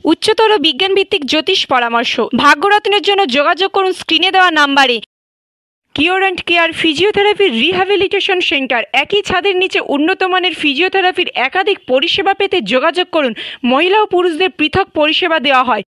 উচ্চতর বিজ্ঞান ভিত্তিক জ্যোতিষ পরামর্শ। ভাগ্যরত্নের জন্য যোগাযোগ করুন স্ক্রিনে দেওয়া নাম্বারে। Cure and Care physiotherapy rehabilitation centre. একই ছাদের নিচে উন্নত মানের ফিজিওথেরাপির একাধিক পরিষেবা পেতে যোগাযোগ করুন। মহিলা ও পুরুষদের পৃথক পরিষেবা দেওয়া হয়।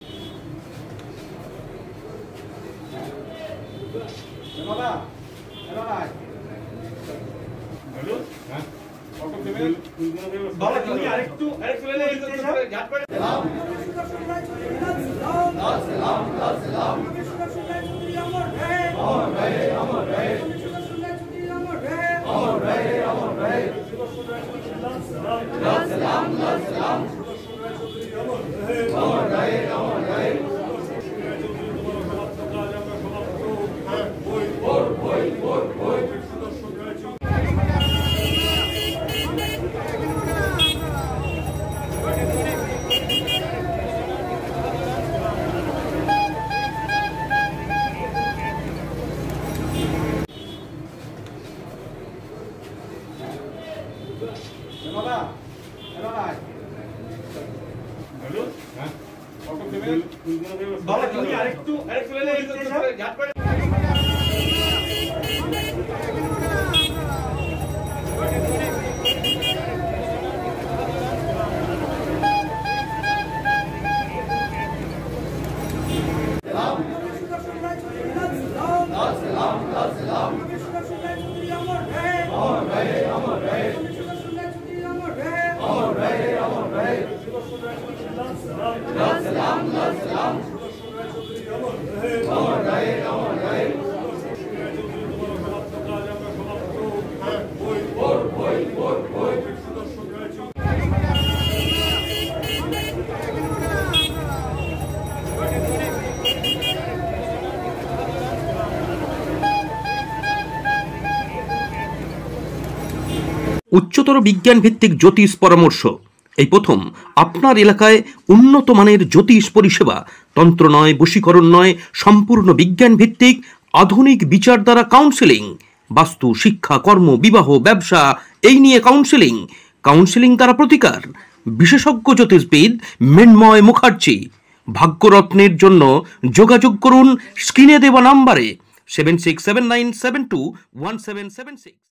উচ্চতর বিজ্ঞান ভিত্তিক জ্যোতিষ পরামর্শ। এই প্রথম আপনার এলাকায় উন্নত মানের জ্যোতিষ পরিষেবা। তন্ত্র নয়, বশীকরণ নয়, সম্পূর্ণ বিজ্ঞান ভিত্তিক আধুনিক বিচার দ্বারা কাউন্সেলিং। বাস্তু, শিক্ষা, কর্ম, বিবাহ, ব্যবসা এই নিয়ে কাউন্সেলিং। কাউন্সেলিং দ্বারা প্রতিকার। বিশেষজ্ঞ জ্যোতিষবিদ মৃন্ময় মুখার্জি। ভাগ্যরত্নের জন্য যোগাযোগ করুন স্ক্রিনে দেওয়া নাম্বারে 7679721776।